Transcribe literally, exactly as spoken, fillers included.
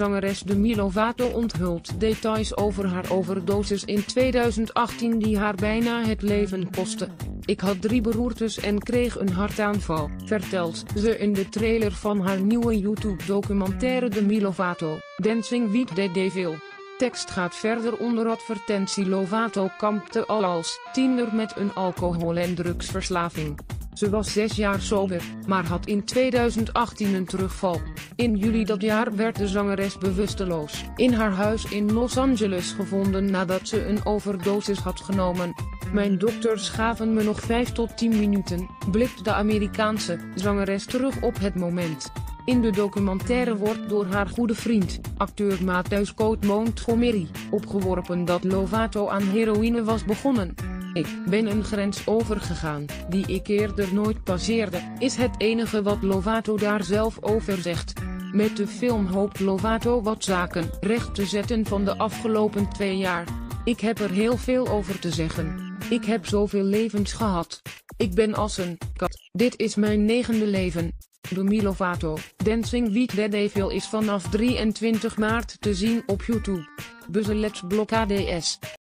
zangeres Demi Lovato onthult details over haar overdosis in tweeduizend achttien die haar bijna het leven kostte. Ik had drie beroertes en kreeg een hartaanval, vertelt ze in de trailer van haar nieuwe YouTube-documentaire Demi Lovato, Dancing with the Devil. Tekst gaat verder onder advertentie. Lovato kampte al als tiener met een alcohol- en drugsverslaving. Ze was zes jaar sober, maar had in tweeduizend achttien een terugval. In juli dat jaar werd de zangeres bewusteloos in haar huis in Los Angeles gevonden nadat ze een overdosis had genomen. Mijn dokters gaven me nog vijf tot tien minuten, blikt de Amerikaanse zangeres terug op het moment. In de documentaire wordt door haar goede vriend, acteur Matthew Scott Montgomery, opgeworpen dat Lovato aan heroïne was begonnen. Ik ben een grens overgegaan, die ik eerder nooit passeerde, is het enige wat Lovato daar zelf over zegt. Met de film hoopt Lovato wat zaken recht te zetten van de afgelopen twee jaar. Ik heb er heel veel over te zeggen. Ik heb zoveel levens gehad. Ik ben als een kat. Dit is mijn negende leven. Demi Lovato, Dancing with the Devil is vanaf drieëntwintig maart te zien op YouTube. Buzz Let's Block A D S.